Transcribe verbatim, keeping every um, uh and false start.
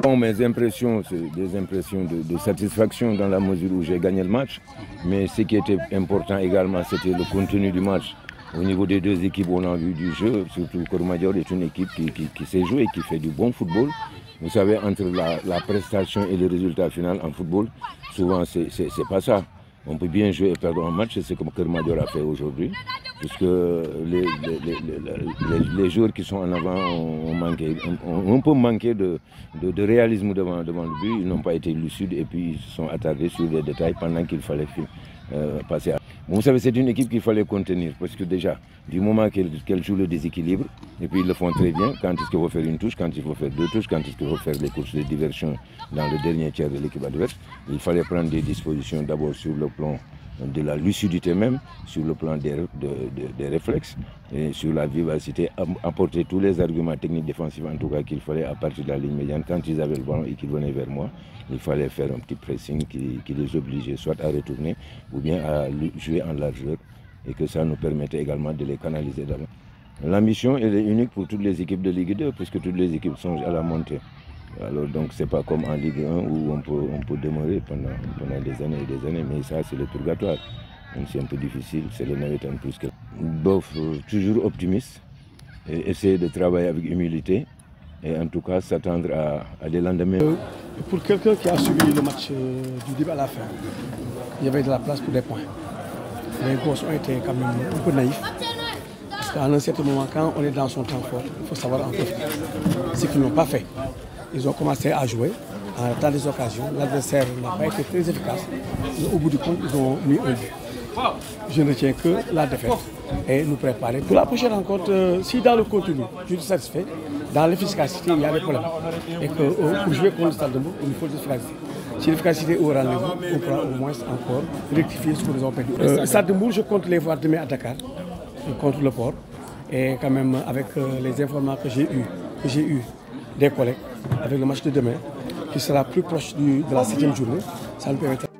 Bon, mes impressions, c'est des impressions de, de satisfaction dans la mesure où j'ai gagné le match. Mais ce qui était important également, c'était le contenu du match. Au niveau des deux équipes, on a vu du jeu, surtout Keur Madior est une équipe qui, qui, qui sait jouer, qui fait du bon football. Vous savez, entre la, la prestation et le résultat final en football, souvent c'est pas ça. On peut bien jouer et perdre un match, c'est ce que Keur Madior a fait aujourd'hui, puisque les, les, les, les, les joueurs qui sont en avant ont, ont manqué, ont, ont un peu manqué de, de, de réalisme devant, devant le but. Ils n'ont pas été lucides et puis ils se sont attardés sur les détails pendant qu'il fallait euh, passer à... Bon, vous savez, c'est une équipe qu'il fallait contenir, parce que déjà, du moment qu'elle qu'elle joue le déséquilibre, et puis ils le font très bien, quand est-ce qu'il faut faire une touche, quand il faut faire deux touches, quand est-ce qu'il faut faire les courses de diversion dans le dernier tiers de l'équipe adverse, il fallait prendre des dispositions d'abord sur le plan de la lucidité même, sur le plan des, de, de, des réflexes, et sur la vivacité, apporter tous les arguments techniques défensifs en tout cas qu'il fallait à partir de la ligne médiane. Quand ils avaient le ballon et qu'ils venaient vers moi, il fallait faire un petit pressing qui, qui les obligeait soit à retourner ou bien à jouer en largeur et que ça nous permettait également de les canaliser d'avant. L'ambition elle est unique pour toutes les équipes de Ligue deux puisque toutes les équipes sont à la montée. Alors donc c'est pas comme en Ligue un où on peut, on peut demeurer pendant, pendant des années et des années, mais ça c'est le purgatoire. C'est un peu difficile, c'est le navetan plus que... Bof, toujours optimiste, et essayer de travailler avec humilité et en tout cas s'attendre à, à des lendemains. Euh, pour quelqu'un qui a suivi le match euh, du début à la fin, il y avait de la place pour des points. Les gosses ont été quand même un peu naïfs. Parce qu'à un certain moment, quand on est dans son temps fort, il faut savoir en profiter. Ce qu'ils n'ont pas fait. Ils ont commencé à jouer dans des occasions. L'adversaire n'a pas été très efficace. Mais au bout du compte, ils ont mis un but. Je ne retiens que la défaite et nous préparer. Pour la prochaine rencontre, euh, si dans le contenu, je suis satisfait, dans l'efficacité, il y a des problèmes. Et que euh, pour jouer contre le Stade de Mbour, il faut de l'efficacité. Si l'efficacité est au rendez-vous, on pourra au moins encore rectifier ce que nous avons perdu. Euh, Stade de Mbour, je compte les voir demain à Dakar, contre le port. Et quand même, avec euh, les informations que j'ai eues, que j'ai eues des collègues, avec le match de demain, qui sera plus proche du, de la septième journée, ça nous permettra.